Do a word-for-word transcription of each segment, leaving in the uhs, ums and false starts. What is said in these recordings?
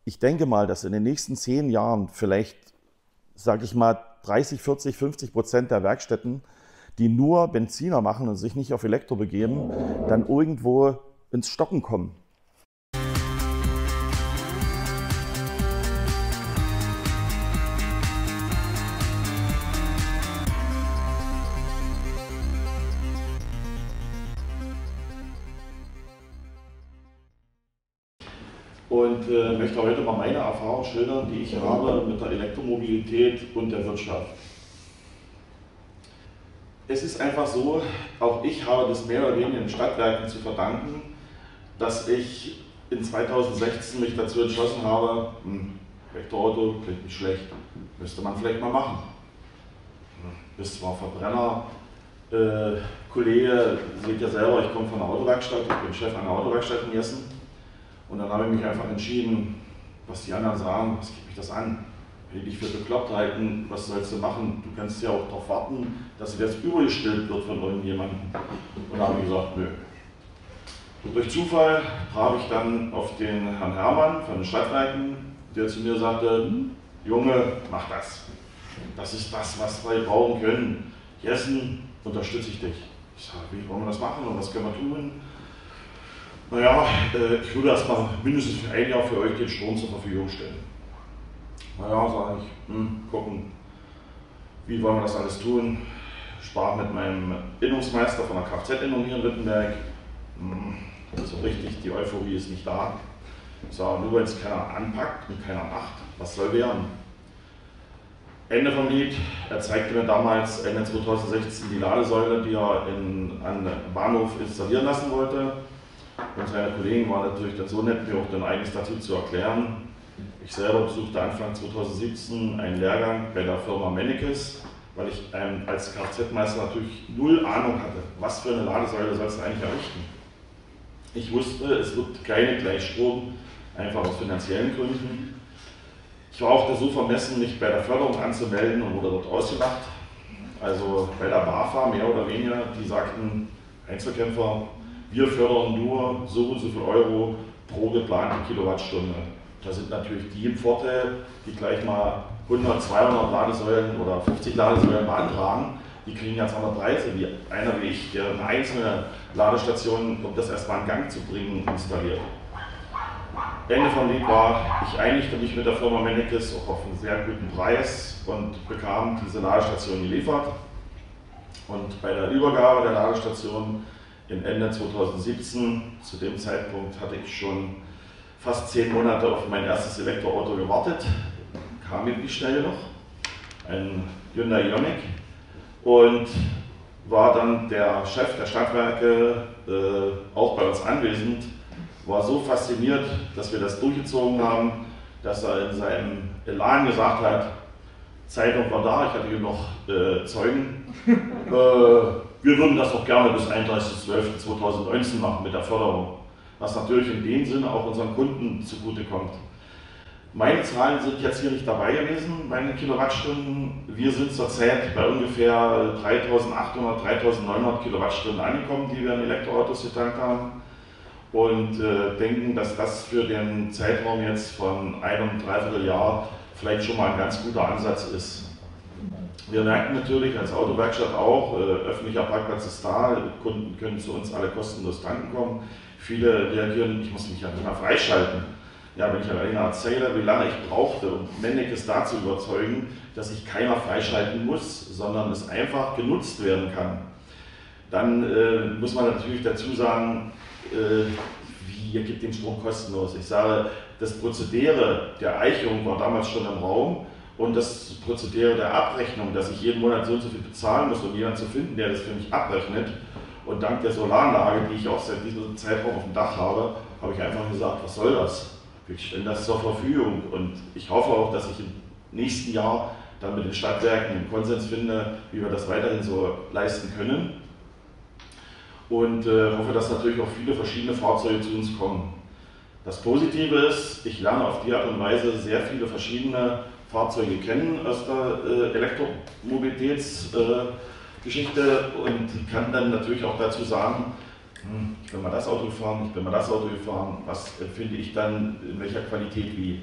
ich denke mal, dass in den nächsten zehn Jahren vielleicht, sage ich mal, dreißig, vierzig, fünfzig Prozent der Werkstätten, die nur Benziner machen und sich nicht auf Elektro begeben, dann irgendwo ins Stocken kommen. Und äh, möchte heute mal meine Erfahrung schildern, die ich habe mit der Elektromobilität und der Wirtschaft. Es ist einfach so, auch ich habe das mehr oder weniger den Stadtwerken zu verdanken, dass ich in zweitausendsechzehn mich dazu entschlossen habe, hm, Elektroauto klingt nicht schlecht, müsste man vielleicht mal machen. Bist zwar Verbrenner, äh, Kollege, seht ja selber, ich komme von einer Autowerkstatt, ich bin Chef einer Autowerkstatt in Jessen. Und dann habe ich mich einfach entschieden, was die anderen sagen, was geht mich das an? Wenn die dich für bekloppt halten, was sollst du machen? Du kannst ja auch darauf warten, dass dir das übergestellt wird von irgendjemandem. Und da habe ich gesagt, nö. Und durch Zufall traf ich dann auf den Herrn Hermann von den Stadtwerken, der zu mir sagte, Junge, mach das. Das ist das, was wir brauchen können. Jessen, unterstütze ich dich. Ich sage, wie wollen wir das machen und was können wir tun? Naja, ich würde erstmal mindestens für ein Jahr für euch den Strom zur Verfügung stellen. Naja, sage ich, hm, gucken, wie wollen wir das alles tun? Sprach mit meinem Innungsmeister von der Kfz-Innung hier in Wittenberg. Hm, so richtig, die Euphorie ist nicht da. Ich sage, nur wenn es keiner anpackt und keiner macht, was soll werden? Ende vom Lied, er zeigte mir damals Ende zweitausendsechzehn die Ladesäule, die er in, an Bahnhof installieren lassen wollte. Und seine Kollegen waren natürlich dann so nett, mir auch dann einiges dazu zu erklären. Ich selber besuchte Anfang zweitausendsiebzehn einen Lehrgang bei der Firma Mennekes, weil ich ähm, als Kfz-Meister natürlich null Ahnung hatte, was für eine Ladesäule sollst du eigentlich errichten. Ich wusste, es wird keine Gleichstrom, einfach aus finanziellen Gründen. Ich war auch so vermessen, mich bei der Förderung anzumelden und wurde dort ausgelacht. Also bei der BAFA mehr oder weniger, die sagten, Einzelkämpfer, wir fördern nur so und so viel Euro pro geplante Kilowattstunde. Da sind natürlich die im Vorteil, die gleich mal hundert, zweihundert Ladesäulen oder fünfzig Ladesäulen beantragen. Die kriegen ganz andere Preise wie einer wie ich, der eine einzelne Ladestation, um das erstmal in Gang zu bringen, installiert. Ende vom Lied war, ich einigte mich mit der Firma Mennekes auch auf einen sehr guten Preis und bekam diese Ladestation geliefert. Und bei der Übergabe der Ladestation im Ende zweitausendsiebzehn, zu dem Zeitpunkt hatte ich schon fast zehn Monate auf mein erstes Elektroauto gewartet, kam irgendwie schnell noch, ein Hyundai Ioniq, und war dann der Chef der Stadtwerke äh, auch bei uns anwesend, war so fasziniert, dass wir das durchgezogen haben, dass er in seinem Elan gesagt hat, Zeitung war da, ich hatte hier noch äh, Zeugen, äh, wir würden das doch gerne bis einunddreißigsten zwölften zweitausendneunzehn machen mit der Förderung, was natürlich in dem Sinne auch unseren Kunden zugutekommt. Meine Zahlen sind jetzt hier nicht dabei gewesen, meine Kilowattstunden. Wir sind zurzeit bei ungefähr dreitausendachthundert, dreitausendneunhundert Kilowattstunden angekommen, die wir in Elektroautos getankt haben. Und äh, denken, dass das für den Zeitraum jetzt von einem Dreivierteljahr vielleicht schon mal ein ganz guter Ansatz ist. Wir merken natürlich als Autowerkstatt auch, äh, öffentlicher Parkplatz ist da, Kunden können zu uns alle kostenlos tanken kommen. Viele reagieren, ich muss mich ja nicht mehr freischalten. Ja, wenn ich alleine erzähle, wie lange ich brauchte, um Mennekes dazu überzeugen, dass sich keiner freischalten muss, sondern es einfach genutzt werden kann. Dann äh, muss man natürlich dazu sagen, äh, wie, ihr gebt den Strom kostenlos. Ich sage, das Prozedere der Eicherung war damals schon im Raum. Und das Prozedere der Abrechnung, dass ich jeden Monat so und so viel bezahlen muss, um jemanden zu finden, der das für mich abrechnet. Und dank der Solaranlage, die ich auch seit diesem Zeitraum auf dem Dach habe, habe ich einfach gesagt, was soll das? Wir stellen das zur Verfügung. Und ich hoffe auch, dass ich im nächsten Jahr dann mit den Stadtwerken einen Konsens finde, wie wir das weiterhin so leisten können. Und äh, hoffe, dass natürlich auch viele verschiedene Fahrzeuge zu uns kommen. Das Positive ist, ich lerne auf die Art und Weise sehr viele verschiedene Fahrzeuge kennen aus der äh, Elektromobilitätsgeschichte äh, und kann dann natürlich auch dazu sagen, hm, ich bin mal das Auto gefahren, ich bin mal das Auto gefahren, was empfinde ich dann, in welcher Qualität wie.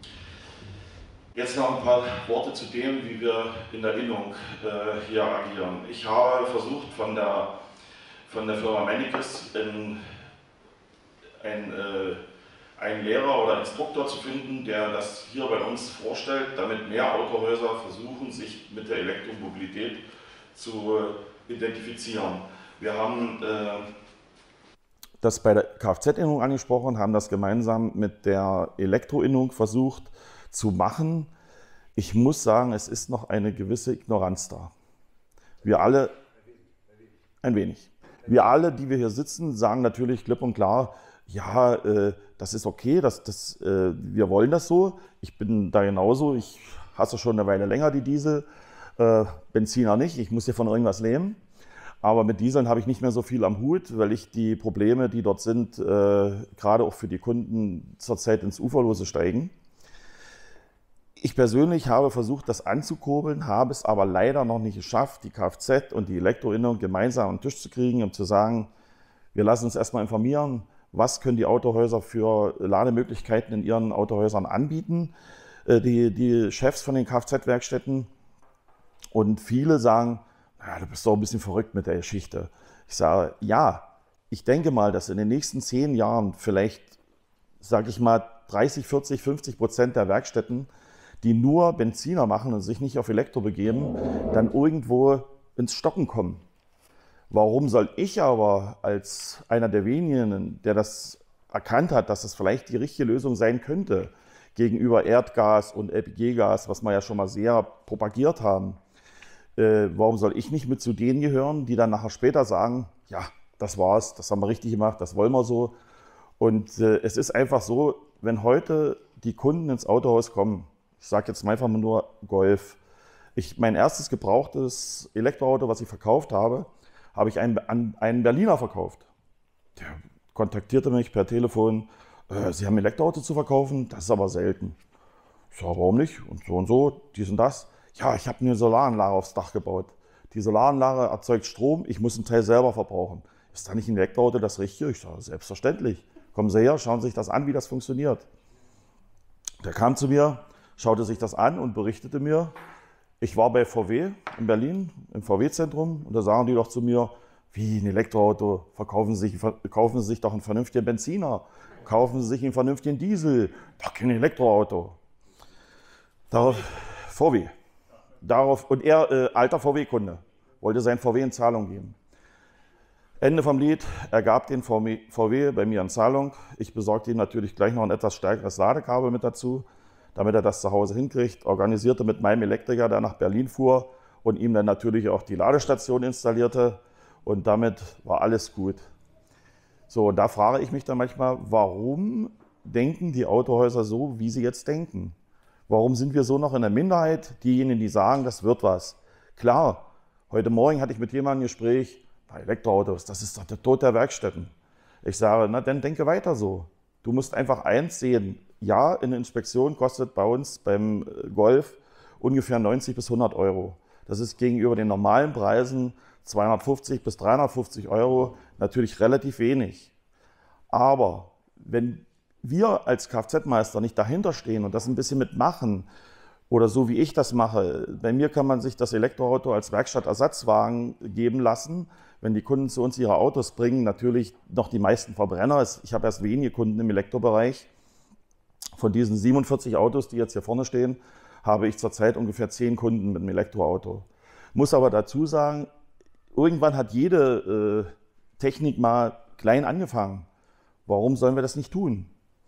Jetzt noch ein paar Worte zu dem, wie wir in der Innung äh, hier agieren. Ich habe versucht, von der, von der Firma Mennekes ein, ein, äh, einen Lehrer oder Instruktor zu finden, der das hier bei uns vorstellt, damit mehr Autohäuser versuchen, sich mit der Elektromobilität zu identifizieren. Wir haben äh, das bei der Kfz-Innung angesprochen, haben das gemeinsam mit der Elektroinnung versucht zu machen. Ich muss sagen, es ist noch eine gewisse Ignoranz da. Wir alle, ein wenig, wir alle, die wir hier sitzen, sagen natürlich klipp und klar, ja, äh, das ist okay, das, das, äh, wir wollen das so. Ich bin da genauso, ich hasse schon eine Weile länger die Diesel, äh, Benziner nicht, ich muss hier von irgendwas leben. Aber mit Dieseln habe ich nicht mehr so viel am Hut, weil ich die Probleme, die dort sind, äh, gerade auch für die Kunden zurzeit ins Uferlose steigen. Ich persönlich habe versucht, das anzukurbeln, habe es aber leider noch nicht geschafft, die Kfz und die Elektroinnung gemeinsam am Tisch zu kriegen, um zu sagen, wir lassen uns erstmal informieren, was können die Autohäuser für Lademöglichkeiten in ihren Autohäusern anbieten, äh, die, die Chefs von den Kfz-Werkstätten. Und viele sagen, ja, du bist doch ein bisschen verrückt mit der Geschichte. Ich sage, ja, ich denke mal, dass in den nächsten zehn Jahren vielleicht, sage ich mal, dreißig, vierzig, fünfzig Prozent der Werkstätten, die nur Benziner machen und sich nicht auf Elektro begeben, dann irgendwo ins Stocken kommen. Warum soll ich aber als einer der wenigen, der das erkannt hat, dass das vielleicht die richtige Lösung sein könnte, gegenüber Erdgas und L P G-Gas, was wir ja schon mal sehr propagiert haben, Äh, warum soll ich nicht mit zu denen gehören, die dann nachher später sagen, ja, das war's, das haben wir richtig gemacht, das wollen wir so. Und äh, es ist einfach so, wenn heute die Kunden ins Autohaus kommen, ich sage jetzt mal einfach nur Golf, ich, mein erstes gebrauchtes Elektroauto, was ich verkauft habe, habe ich einen, an einen Berliner verkauft. Der kontaktierte mich per Telefon, äh, Sie haben ein Elektroauto zu verkaufen, das ist aber selten. Ich sage, warum nicht? Und so und so, dies und das. Ja, ich habe eine Solaranlage aufs Dach gebaut. Die Solaranlage erzeugt Strom, ich muss einen Teil selber verbrauchen. Ist da nicht ein Elektroauto das Richtige? Ich sage, selbstverständlich. Kommen Sie her, schauen Sie sich das an, wie das funktioniert. Der kam zu mir, schaute sich das an und berichtete mir, ich war bei V W in Berlin, im V W-Zentrum, und da sagen die doch zu mir, wie ein Elektroauto, verkaufen Sie sich, kaufen Sie sich doch einen vernünftigen Benziner, kaufen Sie sich einen vernünftigen Diesel, doch kein Elektroauto. Darauf V W. Darauf, und er, äh, alter V W-Kunde, wollte sein V W in Zahlung geben. Ende vom Lied, er gab den V W bei mir in Zahlung. Ich besorgte ihm natürlich gleich noch ein etwas stärkeres Ladekabel mit dazu, damit er das zu Hause hinkriegt. Organisierte mit meinem Elektriker, der nach Berlin fuhr und ihm dann natürlich auch die Ladestation installierte. Und damit war alles gut. So, und da frage ich mich dann manchmal, warum denken die Autohäuser so, wie sie jetzt denken? Warum sind wir so noch in der Minderheit? Diejenigen, die sagen, das wird was. Klar, heute Morgen hatte ich mit jemandem ein Gespräch, bei Elektroautos, das ist doch der Tod der Werkstätten. Ich sage, na dann denke weiter so. Du musst einfach eins sehen. Ja, eine Inspektion kostet bei uns beim Golf ungefähr neunzig bis hundert Euro. Das ist gegenüber den normalen Preisen zweihundertfünfzig bis dreihundertfünfzig Euro natürlich relativ wenig. Aber wenn wir als Kfz-Meister nicht dahinter stehen und das ein bisschen mitmachen oder so wie ich das mache, bei mir kann man sich das Elektroauto als Werkstattersatzwagen geben lassen, wenn die Kunden zu uns ihre Autos bringen, natürlich noch die meisten Verbrenner. Ich habe erst wenige Kunden im Elektrobereich. Von diesen siebenundvierzig Autos, die jetzt hier vorne stehen, habe ich zurzeit ungefähr zehn Kunden mit einem Elektroauto. Muss aber dazu sagen, irgendwann hat jede äh, Technik mal klein angefangen. Warum sollen wir das nicht tun?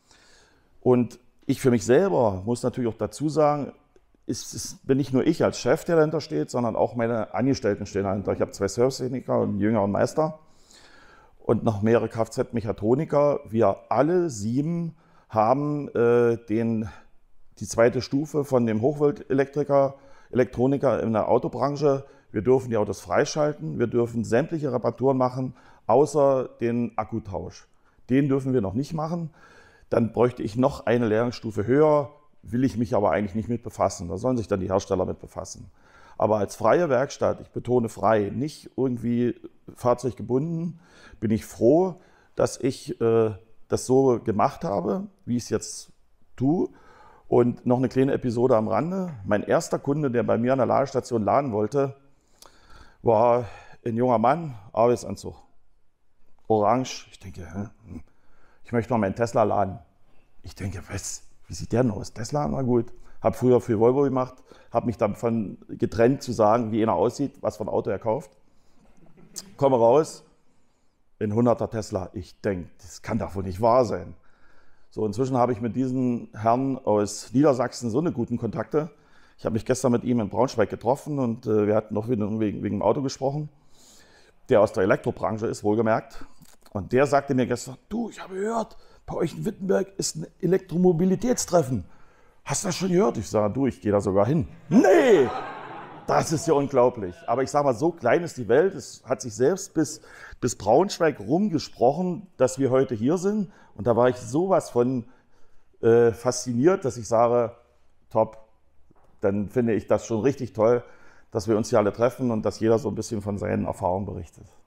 Und ich für mich selber muss natürlich auch dazu sagen, ist, ist, bin nicht nur ich als Chef, der dahinter steht, sondern auch meine Angestellten stehen dahinter. Ich habe zwei Servicetechniker und einen jüngeren Meister und noch mehrere Kfz-Mechatroniker. Wir alle sieben haben äh, den, die zweite Stufe von dem Hochvolt-Elektriker, Elektroniker in der Autobranche. Wir dürfen die Autos freischalten, wir dürfen sämtliche Reparaturen machen, außer den Akkutausch. Den dürfen wir noch nicht machen. Dann bräuchte ich noch eine Lehrgangsstufe höher, will ich mich aber eigentlich nicht mit befassen. Da sollen sich dann die Hersteller mit befassen. Aber als freie Werkstatt, ich betone frei, nicht irgendwie fahrzeuggebunden, bin ich froh, dass ich äh, das so gemacht habe, wie ich es jetzt tue. Und noch eine kleine Episode am Rande. Mein erster Kunde, der bei mir an der Ladestation laden wollte, war ein junger Mann, Arbeitsanzug, orange. Ich denke, hm, ich möchte mal meinen Tesla laden. Ich denke, was, wie sieht der denn aus? Tesla, na gut. Habe früher für Volvo gemacht, habe mich davon getrennt zu sagen, wie einer aussieht, was für ein Auto er kauft. Komme raus, ein hunderter Tesla. Ich denke, das kann doch wohl nicht wahr sein. So, inzwischen habe ich mit diesem Herrn aus Niedersachsen so eine guten Kontakte. Ich habe mich gestern mit ihm in Braunschweig getroffen und äh, wir hatten noch wegen, wegen dem Auto gesprochen, der aus der Elektrobranche ist, wohlgemerkt. Und der sagte mir gestern, du, ich habe gehört, bei euch in Wittenberg ist ein Elektromobilitätstreffen. Hast du das schon gehört? Ich sage, du, ich gehe da sogar hin. Nee, das ist ja unglaublich. Aber ich sage mal, so klein ist die Welt. Es hat sich selbst bis, bis Braunschweig rumgesprochen, dass wir heute hier sind. Und da war ich sowas von äh, fasziniert, dass ich sage, top, dann finde ich das schon richtig toll, dass wir uns hier alle treffen und dass jeder so ein bisschen von seinen Erfahrungen berichtet.